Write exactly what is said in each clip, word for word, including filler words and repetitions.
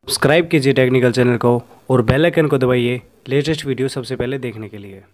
Subscribe कीजिए technical channel को और बेल आइकन को दबाइए लेटेस्ट वीडियो सबसे पहले देखने के लिए।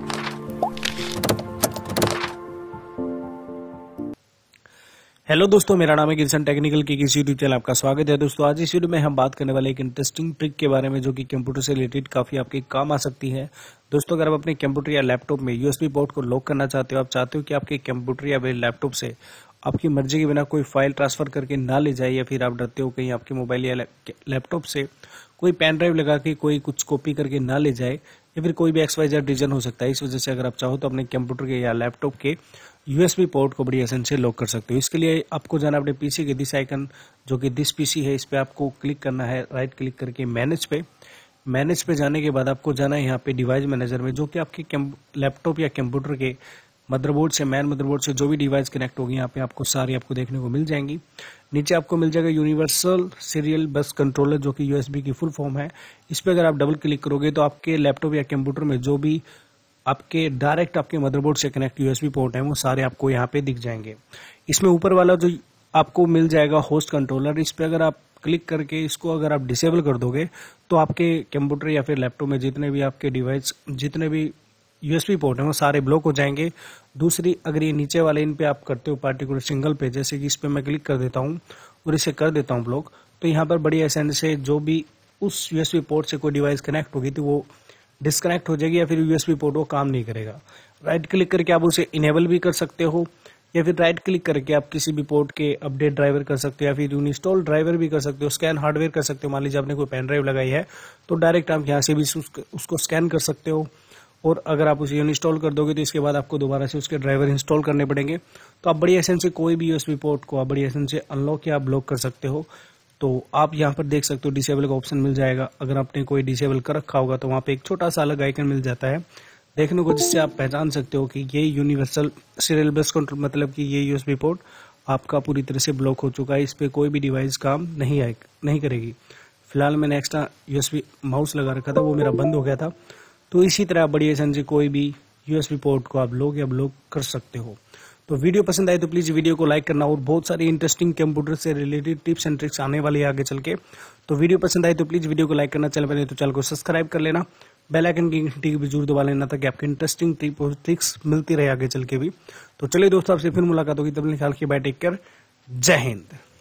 हेलो दोस्तों, मेरा नाम है किशन टेक्निकल की किसी यूट्यूब चैनल आपका स्वागत है। दोस्तों आज इस वीडियो में हम बात करने वाले एक इंटरेस्टिंग ट्रिक के बारे में जो कि कंप्यूटर से रिलेटेड काफी आपके काम आ सकती है। दोस्तों अगर आप अपने कंप्यूटर या लैपटॉप में यूएसबी पोर्ट को लॉक करना चाहते हो, आप चाहते हो कि आपके कंप्यूटर या लैपटॉप से आपकी मर्जी के बिना कोई फाइल ट्रांसफर करके ना ले जाए, या फिर आप डरते हो कहीं आपके मोबाइल या लैपटॉप से कोई पेन ड्राइव लगा के कोई कुछ कॉपी करके ना ले जाए, या फिर कोई भी एक्स वाई जेड रीजन हो सकता है। इस वजह से अगर आप चाहो तो अपने कंप्यूटर के या लैपटॉप के यूएसबी पोर्ट को बड़ी आसानी से लॉक कर सकते हो। इसके लिए आपको जाना अपने पीसी के दिस आइकन जो कि दिस पीसी है, इस पे आपको क्लिक करना है, राइट क्लिक करके मैनेज पे मैनेज पे जाने के बाद आपको जाना है यहाँ पे डिवाइस मैनेजर में, जो कि आपके लैपटॉप या कंप्यूटर के मदरबोर्ड से मैन मदरबोर्ड से जो भी डिवाइस कनेक्ट होगी यहाँ पे आपको सारी आपको देखने को मिल जाएंगी। नीचे आपको मिल जाएगा यूनिवर्सल सीरियल बस कंट्रोलर, जो कि यूएसबी की फुल फॉर्म है। इस पे अगर आप डबल क्लिक करोगे तो आपके लैपटॉप या कंप्यूटर में जो भी आपके डायरेक्ट आपके मदरबोर्ड से कनेक्ट यूएसबी पोर्ट है वो सारे आपको यहाँ पे दिख जाएंगे। इसमें ऊपर वाला जो आपको मिल जाएगा होस्ट कंट्रोलर, इस पे अगर आप क्लिक करके इसको अगर आप डिसेबल कर दोगे तो आपके कंप्यूटर या फिर लैपटॉप में जितने भी आपके डिवाइस जितने भी यूएसबी पोर्ट है वो सारे ब्लॉक हो जाएंगे। दूसरी, अगर ये नीचे वाले इन पे आप करते हो पार्टिकुलर सिंगल पे, जैसे कि इस पे मैं क्लिक कर देता हूँ और इसे कर देता हूँ ब्लॉक, तो यहाँ पर बड़ी आसानी से जो भी उस यूएसबी पोर्ट से कोई डिवाइस कनेक्ट होगी तो वो डिस्कनेक्ट हो जाएगी, या फिर यूएसबी पोर्ट वो काम नहीं करेगा। राइट क्लिक करके आप उसे इनेबल भी कर सकते हो, या फिर राइट क्लिक करके आप किसी भी पोर्ट के अपडेट ड्राइवर कर सकते हो, या फिर इंस्टॉल ड्राइवर भी कर सकते हो, स्कैन हार्डवेयर कर सकते हो। मान लीजिए आपने कोई पेन ड्राइव लगाई है तो डायरेक्ट आप यहाँ से भी उसको स्कैन कर सकते हो, और अगर आप उसे इंस्टॉल कर दोगे तो इसके बाद आपको दोबारा से उसके ड्राइवर इंस्टॉल करने पड़ेंगे। तो आप बड़ी आसानी से कोई भी यूएसबी पोर्ट को आप बड़ी आसानी से अनलॉक या ब्लॉक कर सकते हो। तो आप यहाँ पर देख सकते हो डिसेबल का ऑप्शन मिल जाएगा। अगर आपने कोई डिसेबल कर रखा होगा तो वहाँ पे एक छोटा सा अलग आइकन मिल जाता है देखने को, जिससे आप पहचान सकते हो कि ये यूनिवर्सल सीरियल बस कंट्रोल, मतलब कि ये यूएसबी पोर्ट आपका पूरी तरह से ब्लॉक हो चुका है, इस पे कोई भी डिवाइस काम नहीं आए नहीं करेगी। फिलहाल मैंने एक्स्ट्रा यूएसबी माउस लगा रखा था, वो मेरा बंद हो गया था। तो इसी तरह बड़ी आसानी से कोई भी यूएसबी पोर्ट को आप लॉक या ब्लॉक कर सकते हो। तो वीडियो पसंद आए तो प्लीज वीडियो को लाइक करना, और बहुत सारी इंटरेस्टिंग कंप्यूटर से रिलेटेड टिप्स एंड ट्रिक्स आने वाली है आगे चल के। तो वीडियो पसंद आए तो प्लीज वीडियो को लाइक करना, चैनल पर नहीं तो चैनल को सब्सक्राइब कर लेना, बेल आइकन की घंटी भी जरूर दबा लेना ताकि आपको इंटरेस्टिंग टिप और ट्रिक्स मिलती रहे आगे चल के भी। तो चलिए दोस्तों, आपसे फिर मुलाकात होगी, तब तक ख्याल रखिए, बाय, टेक केयर, जय हिंद।